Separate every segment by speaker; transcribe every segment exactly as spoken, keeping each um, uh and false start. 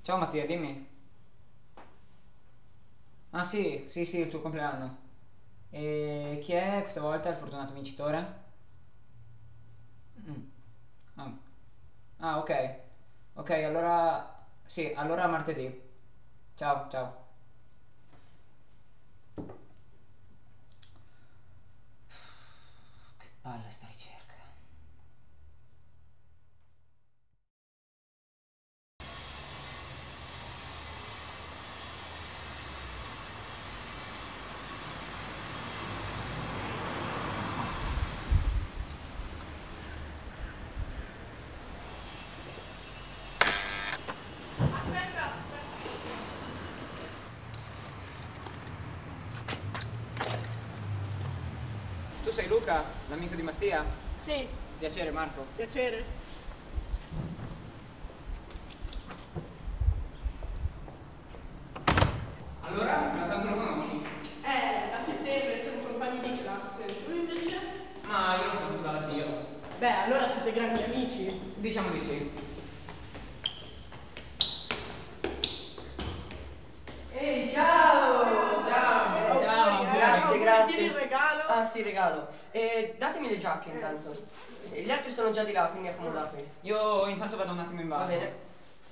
Speaker 1: Ciao Mattia, dimmi. Ah sì, sì, sì, il tuo compleanno. E chi è questa volta il fortunato vincitore? Mm. Ah. Ah, ok. Ok, allora... Sì, allora martedì. Ciao, ciao. Che palle sta ricerca. Tu sei Luca, l'amico di Mattia?
Speaker 2: Sì,
Speaker 1: Piacere Marco.
Speaker 2: piacere.
Speaker 1: Allora, da quanto lo conosci?
Speaker 2: Eh, da settembre siamo compagni di classe. Tu invece?
Speaker 1: Ma io lo conosco dall'asilo.
Speaker 2: Beh, allora siete grandi amici.
Speaker 1: Diciamo di sì.
Speaker 3: Ehi, ciao!
Speaker 1: Ciao!
Speaker 2: Eh,
Speaker 1: Ciao,
Speaker 2: poi, eh,
Speaker 3: grazie,
Speaker 2: no,
Speaker 3: grazie.
Speaker 2: Tieni il regalo.
Speaker 3: Ah sì, regalo. E datemi le giacche intanto. E gli altri sono già di là, quindi accomodatevi.
Speaker 1: Io intanto vado un attimo in
Speaker 3: Va
Speaker 1: bagno.
Speaker 3: bene.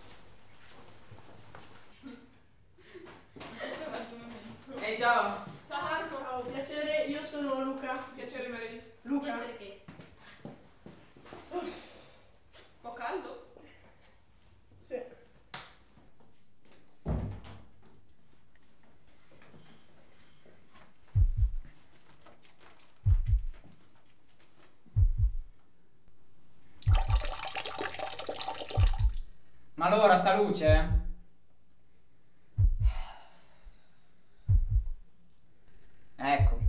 Speaker 1: Ehi, ciao!
Speaker 2: Ciao Marco. Ciao, piacere, io sono Luca.
Speaker 4: Piacere Meredith.
Speaker 2: Luca.
Speaker 4: Kate. Un po' caldo?
Speaker 2: Sì.
Speaker 1: Ma allora sta luce? Ecco.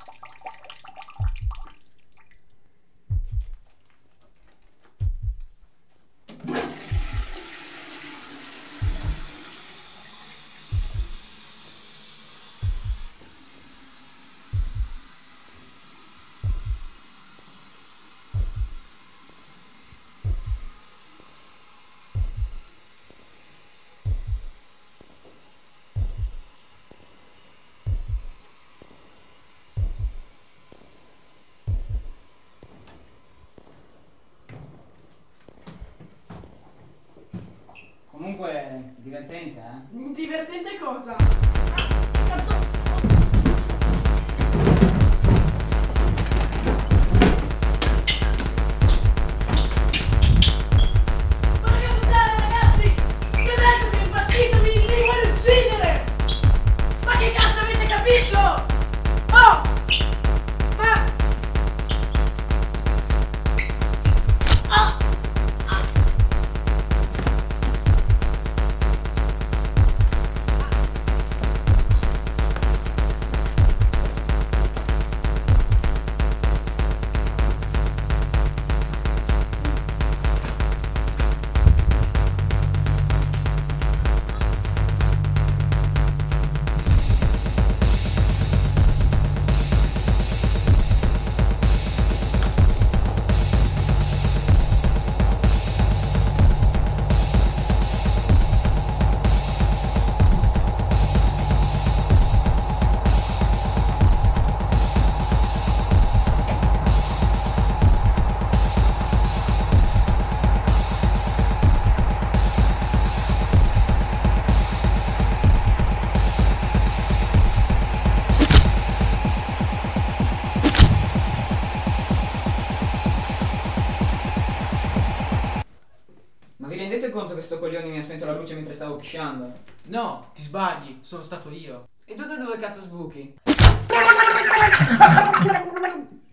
Speaker 1: Comunque, divertente, eh?
Speaker 2: Divertente cosa? Ah, cazzo. Porca puttana, ragazzi! Che merda, mi è impazzito, mi, mi vuole uccidere! Ma che cazzo avete capito? Oh! Ma... Ah!
Speaker 1: Ma vi rendete conto che sto coglione mi ha spento la luce mentre stavo pisciando?
Speaker 5: No, ti sbagli, sono stato io.
Speaker 1: E tu da dove cazzo sbuchi?